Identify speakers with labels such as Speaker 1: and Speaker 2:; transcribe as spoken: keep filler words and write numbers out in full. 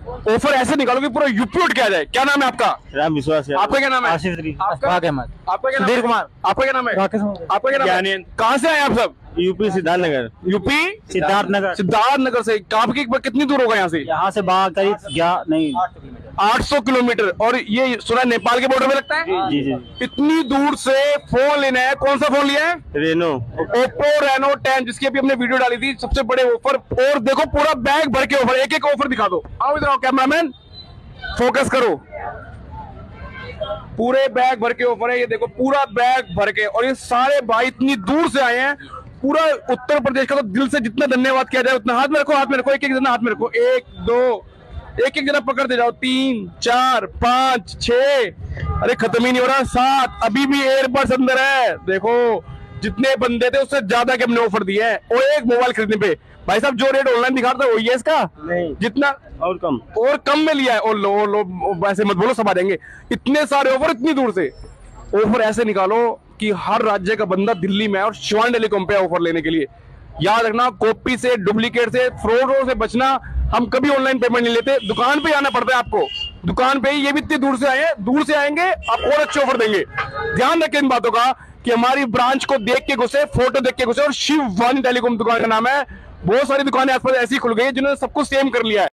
Speaker 1: Offer ऐसे निकालो कि पूरा यूपी उठ के आ जाए। क्या नाम है आपका?
Speaker 2: राम विश्वास।
Speaker 1: आपका क्या नाम है?
Speaker 3: आशीष री,
Speaker 1: आपका?
Speaker 3: अहमद,
Speaker 1: आपका क्या नाम?
Speaker 3: सुधीर कुमार।
Speaker 1: आपका क्या नाम है?
Speaker 3: राकेश।
Speaker 1: आपका क्या नाम है? कहाँ से आए आप सब?
Speaker 2: यूपी सिद्धार्थनगर।
Speaker 1: यूपी
Speaker 3: सिद्धार्थनगर।
Speaker 1: सिद्धार्थनगर से। कहाँ की कितनी दूर होगा यहाँ से?
Speaker 3: यहाँ से बाहर करीब ग्या- नहीं
Speaker 1: आठ सौ किलोमीटर। और ये सुना नेपाल के बॉर्डर में लगता है।
Speaker 2: जी जी।
Speaker 1: इतनी दूर से फोन लेना है। कौन सा फोन लिया है?
Speaker 2: रेनो।
Speaker 1: ओप्पो रेनो टेन, जिसकी अभी हमने वीडियो डाली थी, सबसे बड़े ऑफर। और देखो पूरा बैग भर के ऑफर, एक एक ऑफर दिखा दो। आओ इधर आओ कैमरामैन, फोकस करो। पूरे बैग भर के ऑफर है, ये देखो पूरा बैग भर के। और ये सारे भाई इतनी दूर से आए हैं, पूरा उत्तर प्रदेश का। तो दिल से जितना धन्यवाद किया जाए उतना। हाथ में रखो, हाथ में रखो, एक एक जना हाथ में रखो। एक दो, एक एक जना पकड़ते जाओ। तीन चार पांच छह, अरे खत्म ही नहीं हो रहा। सात, अभी भी एयरबड्स अंदर है। देखो जितने बंदे थे उससे ज्यादा के हमने ऑफर दिया है। और एक मोबाइल खरीदने पे भाई साहब जो रेट ऑनलाइन दिखा रहा था वही है इसका?
Speaker 2: नहीं,
Speaker 1: जितना
Speaker 2: और कम।
Speaker 1: और कम में लिया है। और लो लो वैसे मत बोलो, सब आ जाएंगे। इतने सारे ऑफर, इतनी दूर से। ऑफर ऐसे निकालो कि हर राज्य का बंदा दिल्ली में है और शिवान टेलीकॉम पे ऑफर लेने के लिए। याद रखना, कॉपी से, डुप्लीकेट से, फ्रॉडों से बचना। हम कभी ऑनलाइन पेमेंट नहीं लेते, दुकान पे आना पड़ता है आपको। दुकान पे ही, ये भी इतनी दूर से आए हैं, दूर से आएंगे आप और अच्छे ऑफर देंगे। ध्यान रखें इन बातों का कि हमारी ब्रांच को देख के घुसे, फोटो देख के घुसे। और शिवान टेलीकॉम दुकान का नाम है। बहुत सारी दुकानें आसपास ऐसी खुल गई जिन्होंने सब कुछ सेम कर लिया है।